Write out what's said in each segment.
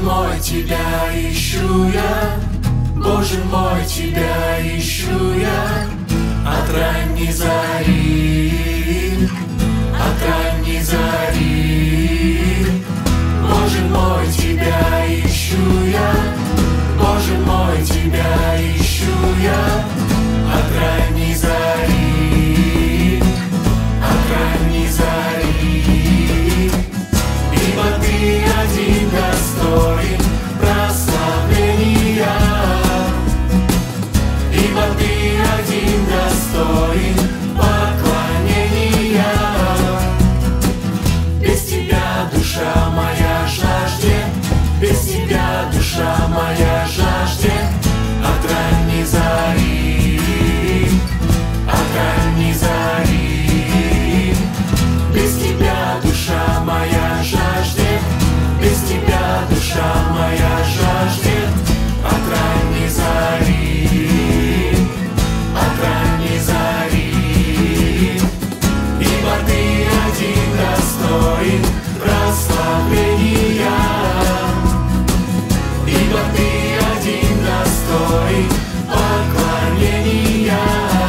мой, Тебя ищу я, Боже мой, Тебя ищу я, от ранней зари, от ранней зари. Боже мой, Тебя ищу я, Боже мой, Тебя ищу я, от ранней зари, от ранней зари. Ибо Ты один достоин прославления, ибо Ты один достоин поклонения. Без Тебя душа моя жаждет, без Тебя душа моя жаждет, от ранней зари, от ранней зари. Без Тебя душа моя жаждет, без Тебя душа моя жаждет, от ранней зари, от ранней зари. Ибо Ты один достоин прославления, ибо Ты один достоин поклонения.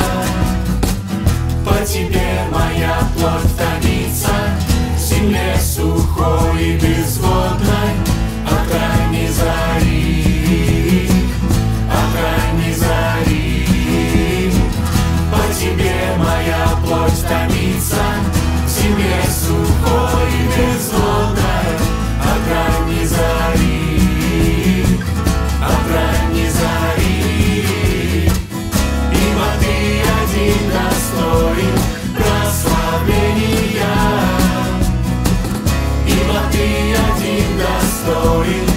По Тебе моя плоть томится, в земле сухой и безводной, от ранней зари, от ранней зари. По Тебе моя плоть томится, в земле сухой и безводной, от ранней зари, от ранней зари. Ибо Ты один достоин прославления, ибо Ты один достоин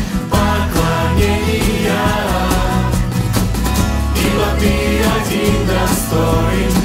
поклонения, ибо Ты один достоин